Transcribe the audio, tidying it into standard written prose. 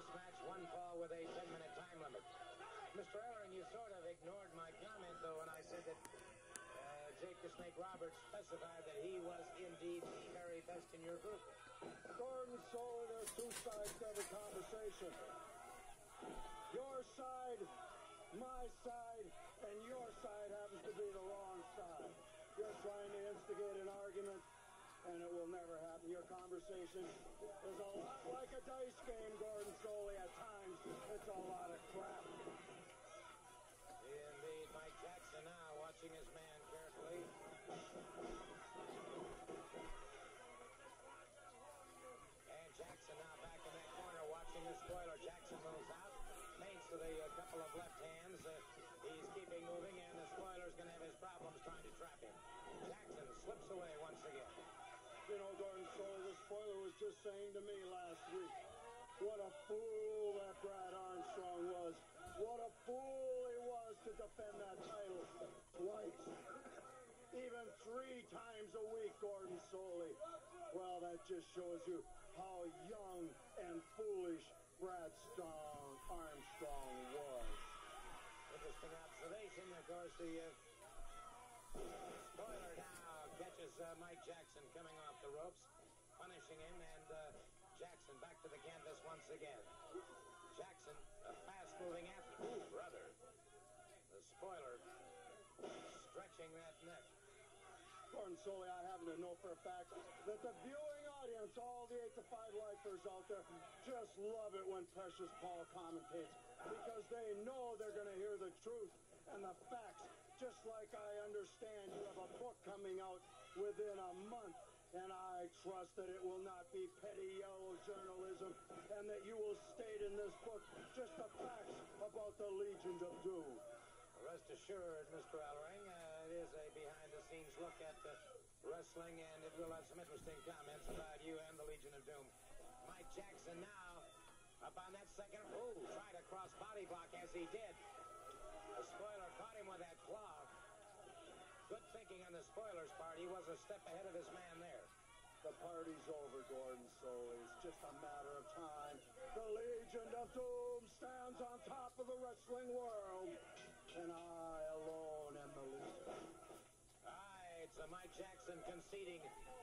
this match, one fall with a 10-minute time limit. Mr. Ellering, you sort of ignored my comment, though, when I said that Jake the Snake Roberts specified that he was indeed the very best in your group. Gordon Solie, there's two sides to every conversation. Your side, my side, and your side happens to be the wrong side. You're trying to instigate an argument, and it will never happen. Your conversation is a lot like a dice game, Gordon Solie. At times, it's a lot of crap. Indeed, Mike Jackson now watching his man carefully. And Jackson now back in that corner watching the spoiler. Jackson moves out, feints with a couple of left hands. He's keeping moving, and the spoiler's going to have his problems trying to trap him. Jackson slips away once again. You know, Gordon Solie, the spoiler was just saying to me last week, what a fool that Brad Armstrong was. What a fool he was to defend that title twice. Even 3 times a week, Gordon Solie. Well, that just shows you how young and foolish Brad Armstrong was. Interesting observation. Of course, the spoiler now catches Mike Jackson coming off the ropes, punishing him, and Jackson back to the canvas once again. Jackson, a fast-moving athlete. Ooh, brother. The spoiler stretching that neck. Gordon Solie, I happen to know for a fact that the viewing audience, all the 8 to 5 lifers out there, just love it when Precious Paul commentates because they know they're going to hear the truth and the facts. Just like I understand you have a book coming out within a month, and I trust that it will not be petty yellow journalism and that you will state in this book just the facts about the Legion of Doom. Rest assured, Mr. Ellering, it is a behind-the-scenes look at wrestling, and it will have some interesting comments about you and the Legion of Doom. Mike Jackson now up on that second. Oh, tried a cross-body block as he did. The spoiler caught him with that claw. Good thinking on the spoiler's part. He was a step ahead of his man there. The party's over, Gordon Solie. It's just a matter of time. The Legion of Doom stands on top of the wrestling world, and I alone am the leader. All right, so Mike Jackson conceding